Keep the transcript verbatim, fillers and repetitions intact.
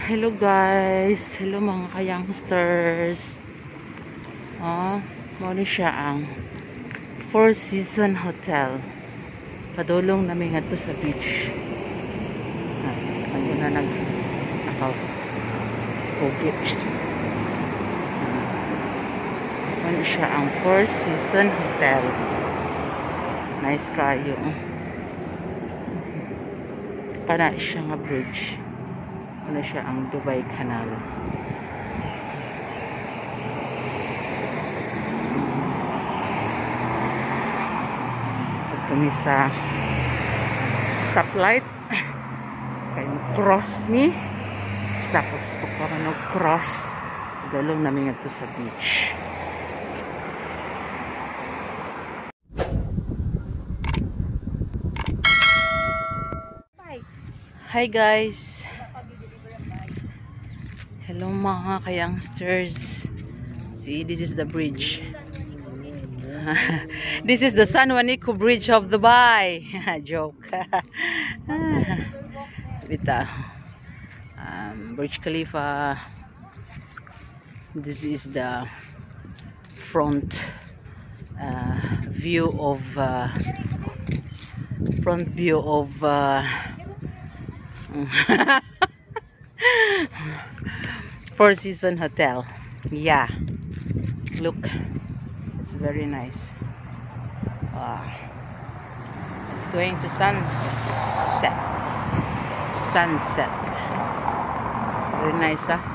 Hello guys, hello mga ka-youngsters. Oh, muna siya ang Four Seasons Hotel. Padulong namin nga to sa beach. Ah, ayun na nag nakaw. Spogi. Ah, muna siya ang Four Seasons Hotel. Nice kayo. Para siya nga bridge. Ano siya ang Dubai Canal. At kami sa stoplight. Kaya cross me. Tapos pagkaroon cross. Dalong namin ito sa beach. Hi guys. Hello mga ka-youngsters. See, this is the bridge. This is the San Juanico Bridge of Dubai. Joke. Bita. Um, Burj Khalifa. This is the front uh, view of uh, front view of uh, Four Seasons Hotel. Yeah, look, it's very nice. Wow. It's going to sunset. Sunset. Very nice, huh?